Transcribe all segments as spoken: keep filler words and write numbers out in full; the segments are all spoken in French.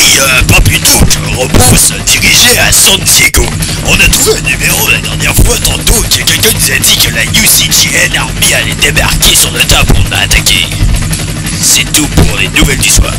Oui, euh, pas plutôt. Je repose dirigé à San Diego. On a trouvé un numéro la dernière fois tantôt que quelqu'un nous a dit que la U C G N Army allait débarquer sur le tas pour nous attaquer. C'est tout pour les nouvelles du soir.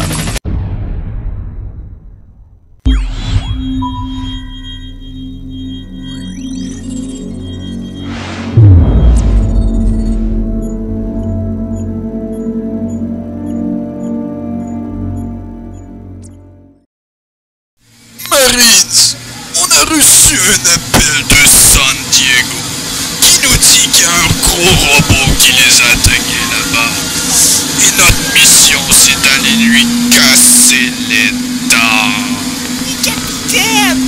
Marines, on a reçu un appel de San Diego qui nous dit qu'il y a un gros robot qui les a attaqués là-bas. Et notre mission, c'est d'aller lui casser les dents. Capitaine!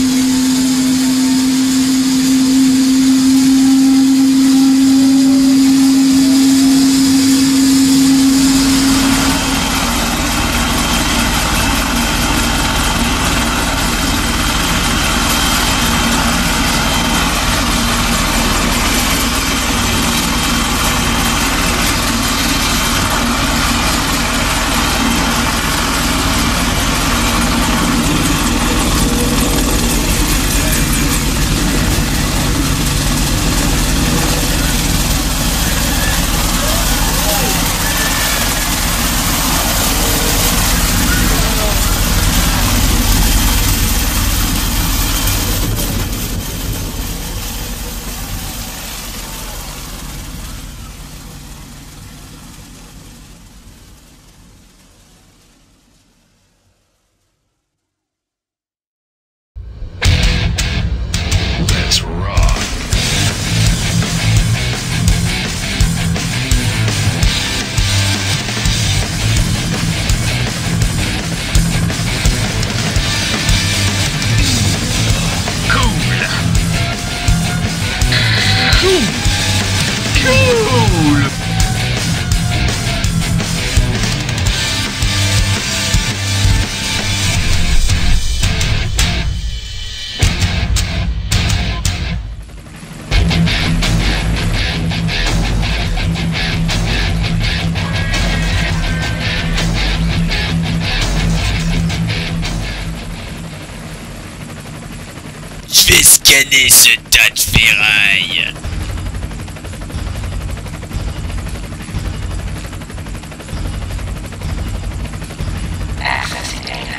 Let's rock. Cool. Cool. Cool. Je vais scanner ce tas de ferraille. Accessing data.